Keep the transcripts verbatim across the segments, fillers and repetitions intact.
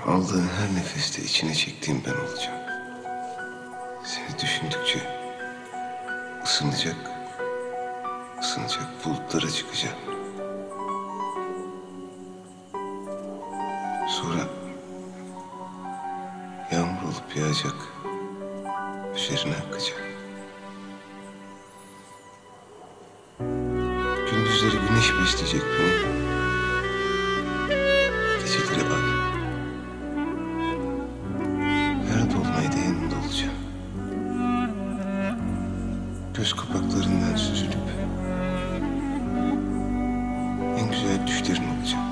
Aldığın her nefeste içine çektiğim ben olacağım. Seni düşündükçe ısınacak, ısınacak bulutlara çıkacağım. Sonra yağmur olup yağacak, üzerine akacak. Gündüzleri güneş besleyecek beni, geceleri ay. Her dolunayda yanında olacağım. Göz kapaklarından süzülüp en güzel düşlerin olacağım.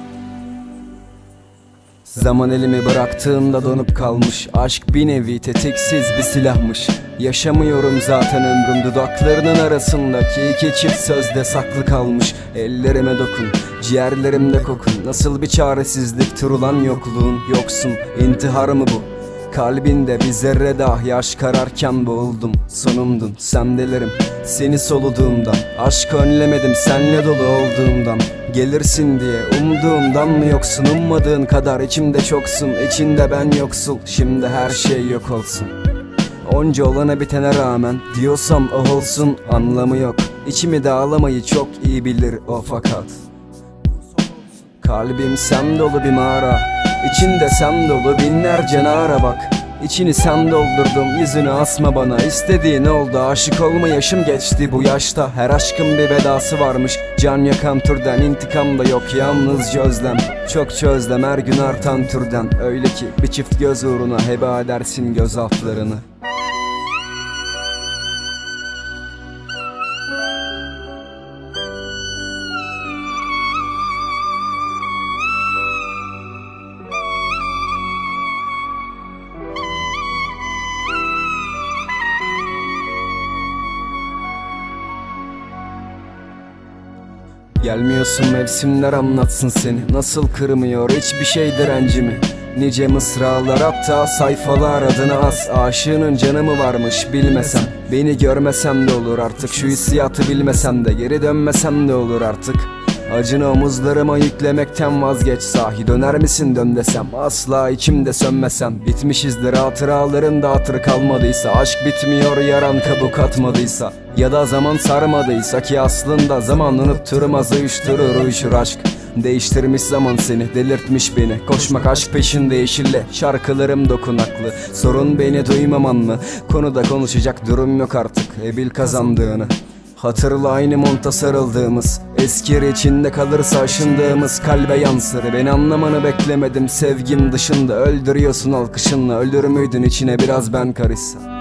Zaman elimi bıraktığında donup kalmış. Aşk bir nevi tetiksiz bir silahmış. Yaşamıyorum zaten ömrüm, dudaklarının arasındaki iki çift sözde saklı kalmış. Ellerime dokun, ciğerlerimde kokun. Nasıl bir çaresizliktir ulan yokluğun. Yoksun, intihar mı bu? Kalbinde bir zerre dahi aşk kararken boğuldum. Sonumdun, semdelerim seni soluduğumdan. Aşk önlemedim senle dolu olduğumdan. Gelirsin diye umduğumdan mı yoksun? Ummadığın kadar içimde çoksun, içinde ben yoksul. Şimdi her şey yok olsun. Onca olana bitene rağmen diyorsam o olsun, anlamı yok. İçimi dağlamayı çok iyi bilir o fakat. Kalbim sen dolu bir mağara, İçinde sen dolu binlerce nara bak. İçini sen doldurdum, yüzünü asma bana. İstediğin oldu, aşık olma yaşım geçti bu yaşta. Her aşkın bir vedası varmış, can yakan türden. İntikam da yok, yalnızca özlem. Çokça özlem, her gün artan türden. Öyle ki bir çift göz uğruna heba edersin göz altlarını. Gelmiyorsun mevsimler anlatsın seni. Nasıl kırmıyor hiçbir şey direncimi. Nice mısralar hatta sayfalar adına az. Aşığının canı mı varmış bilmesem. Beni görmesem de olur artık. Şu hissiyatı bilmesem de, geri dönmesem de olur artık. Acını omuzlarıma yüklemekten vazgeç sahi. Döner misin dön desem, asla içimde sönmesem. Bitmişizdir hatıraların da hatırı kalmadıysa. Aşk bitmiyor yaran kabuk atmadıysa. Ya da zaman sarmadıysa ki aslında zaman unutturmaz, uyuşturur uyuşur aşk. Değiştirmiş zaman seni, delirtmiş beni. Koşmak aşk peşinde yeşille, şarkılarım dokunaklı. Sorun beni duymaman mı? Konuda konuşacak durum yok artık, e bil kazandığını. Hatırla aynı monta sarıldığımız, eskir içinde kalırsa aşındığımız kalbe yansır. Beni anlamanı beklemedim sevgim dışında. Öldürüyorsun alkışınla, ölür müydün içine biraz ben karışsam?